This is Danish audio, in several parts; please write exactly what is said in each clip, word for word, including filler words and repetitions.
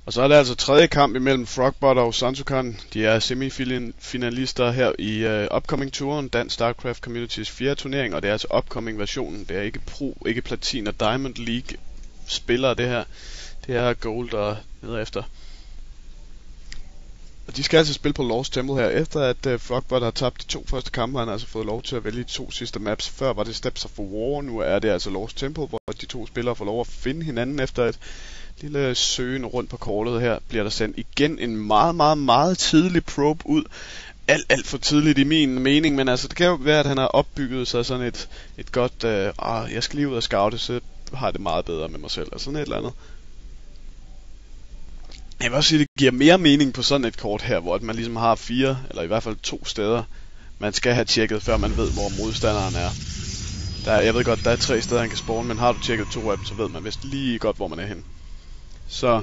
Og så er det altså tredje kamp imellem Frogbot og Sansukan. De er semifinalister her i uh, Upcoming Touren, Dansk StarCraft Communities fjerde turnering, og det er altså Upcoming versionen. Det er ikke Pro, ikke Platin og Diamond League spillere det her. Det er Gold og ned efter. Og de skal altså spille på Lost Temple her, efter at uh, Frogbot har tabt de to første kampe. Han har altså fået lov til at vælge de to sidste maps. Før var det Steps of War, nu er det altså Lost Temple, hvor de to spillere får lov at finde hinanden efter et lille søgen rundt på kortet. Her bliver der sendt igen en meget, meget, meget tidlig probe ud. Alt, alt for tidligt i min mening, men altså det kan jo være, at han har opbygget sig sådan et, et godt, øh, ah, jeg skal lige ud og scoute, så har det meget bedre med mig selv, og sådan et eller andet. Jeg vil også sige, at det giver mere mening på sådan et kort her, hvor man ligesom har fire, eller i hvert fald to steder, man skal have tjekket, før man ved, hvor modstanderen er. Der er jeg ved godt, der er tre steder, han kan spawne, men har du tjekket to af dem, så ved man vist lige godt, hvor man er henne. Så.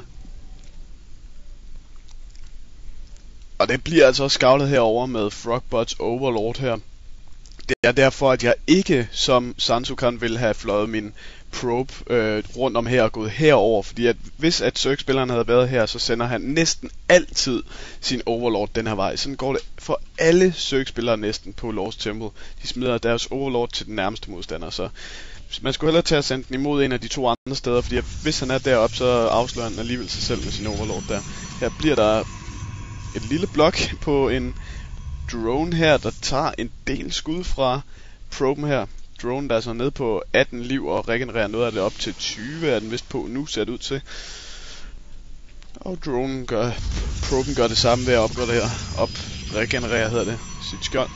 Og det bliver altså også scoutet herover med Frogbots Overlord her. Det er derfor, at jeg ikke som Sansukan vil have fløjet min probe øh, rundt om her og gået herover, fordi at hvis at Zerg-spilleren havde været her, så sender han næsten altid sin Overlord den her vej. Sådan går det for alle Zerg-spillere næsten på Lost Temple. De smider deres Overlord til den nærmeste modstander, så man skulle hellere tage at sende den imod en af de to andre steder, fordi hvis han er deroppe, så afslører han alligevel sig selv med sin Overlord der. Her bliver der et lille blok på en drone her, der tager en del skud fra proben her. Drone der er så nede på atten liv og regenererer noget af det op til tyve, er den vist på nu, ser det ud til. Og dronen gør, proben gør det samme ved at opgradere, op, regenerere hedder det, sit skjold.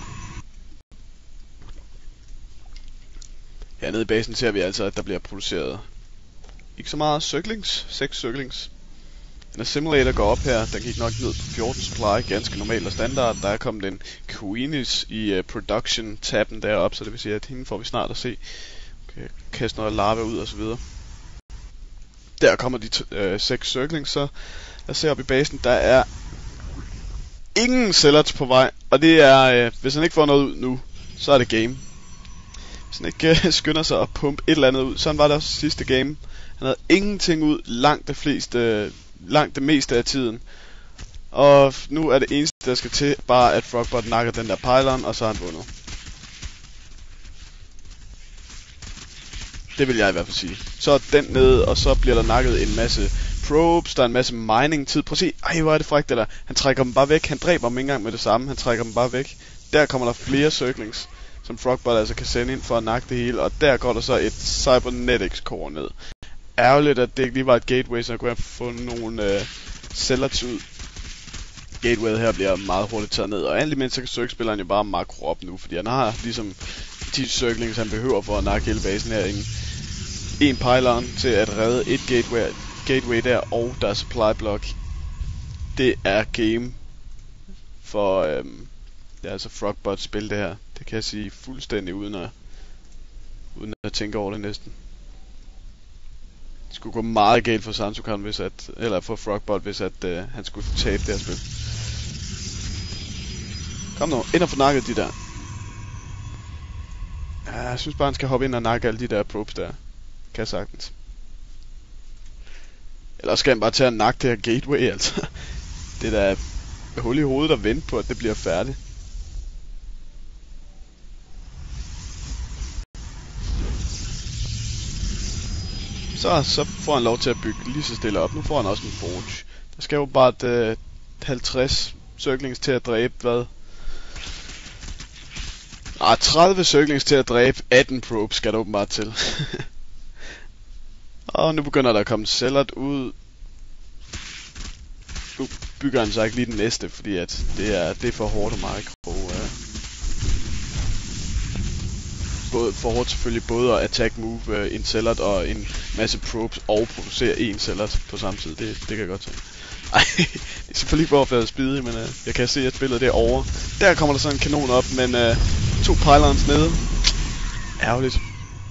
Hernede i basen ser vi altså, at der bliver produceret ikke så meget circlings, seks circlings. Den simulator går op her, den gik nok ned på fjorten supply, ganske normalt og standard. Der er kommet en Queenies i uh, production-tabben deroppe, så det vil sige, at hende får vi snart at se. Okay, kaste noget lava ud og så videre. Der kommer de uh, seks circlings, så jeg ser op i basen, der er ingen zealots på vej, og det er, uh, hvis han ikke får noget ud nu, så er det game. Hvis han ikke uh, skynder sig at pumpe et eller andet ud, sådan var det også sidste game. Han havde ingenting ud langt det fleste, uh, langt det meste af tiden. Og nu er det eneste, der skal til, bare at Frogbot nakker den der pylon, og så har han vundet. Det vil jeg i hvert fald sige. Så er den nede, og så bliver der nakket en masse probes, der er en masse mining tid. Prøv at se, ej hvor er det frækt det der. Han trækker dem bare væk, han dræber dem ikke engang med det samme, han trækker dem bare væk. Der kommer der flere circlings, som Frogbot altså kan sende ind for at nakke det hele, og der går der så et cybernetics core ned. Ærgerligt, at det ikke lige var et gateway, så jeg kunne have fundet nogle øh, zealots ud. Gatewayet her bliver meget hurtigt taget ned, og alt imens så kan Zerg-spilleren jo bare makro op nu, fordi han har ligesom ti circlings, han behøver for at nakke hele basen her. En, en pylon til at redde et gateway, gateway der, og der er supply block. Det er game for, øhm, det er altså Frogbot spil det her. Det kan jeg sige fuldstændig uden at, uden at tænke over det næsten. Det skulle gå meget galt for Sansukan, hvis at, eller for Frogbot, hvis at øh, han skulle tabe det her spil. Kom nu, ind og få nakket de der. Ja, jeg synes bare, han skal hoppe ind og nakke alle de der probes der. Kan jeg sagtens. Eller skal han bare tage og nakke det her gateway, altså. Det der hul i hovedet og vente på, at det bliver færdigt. Så, så får han lov til at bygge lige så stille op. Nu får han også en forge. Der skal jo bare et, øh, halvtreds circlings til at dræbe, hvad? Ah, tredive circlings til at dræbe atten probes skal der åbenbart til. Og nu begynder der at komme zealot ud. Nu bygger han så ikke lige den næste, fordi at det er, det er for hårdt og meget krog. Uh. Både for hårdt selvfølgelig både at attack move uh, en zealot og en masse probes og producere en zealot på samme tid. Det, det kan jeg godt se. Ej, det er selvfølgelig ikke bare at spide, men uh, jeg kan se at spillet derovre. Der kommer der sådan en kanon op, men uh, to pylons nede. Ærgerligt.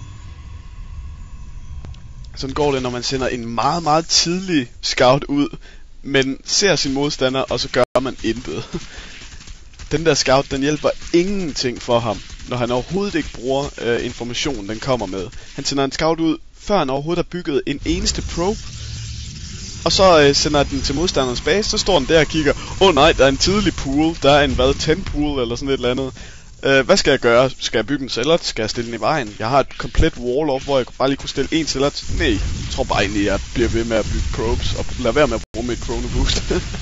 Sådan går det, når man sender en meget, meget tidlig scout ud, men ser sin modstander, og så gør man intet. Den der scout, den hjælper ingenting for ham, når han overhovedet ikke bruger øh, informationen, den kommer med. Han sender en scout ud, før han overhovedet har bygget en eneste probe. Og så øh, sender den til modstanderens base, så står den der og kigger, åh oh, nej, der er en tidlig pool, der er en hvad, ten pool eller sådan et eller andet. Uh, hvad skal jeg gøre? Skal jeg bygge en celler? Skal jeg stille den i vejen? Jeg har et komplet wall-off, hvor jeg bare lige kunne stille en celler. Nej, jeg tror bare egentlig, jeg bliver ved med at bygge probes, og lade være med at bruge mit chrono boost.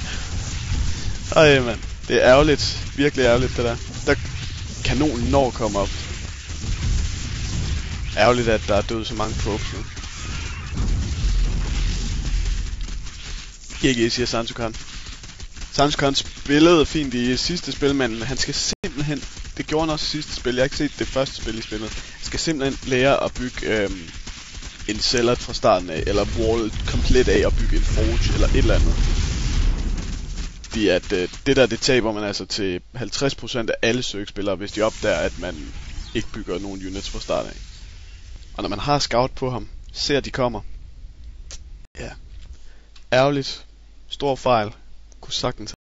Ej mand, det er ærgerligt, virkelig ærgerligt det der. Der kanonen når kommer op. Ærgerligt, at der er død så mange probes nu. G G, siger Sansukan. Sansukan spillede fint i sidste spil, men han skal simpelthen, det gjorde han også i sidste spil, jeg har ikke set det første spil i spillet, han skal simpelthen lære at bygge øhm, en celler fra starten af, eller wall komplet af og bygge en forge, eller et eller andet. Fordi at øh, det der, det taber man altså til halvtreds procent af alle søgspillere, hvis de opdager, at man ikke bygger nogen units fra start af. Og når man har scout på ham, ser de kommer. Ja. Ærgerligt. Stor fejl. Kunne sagtens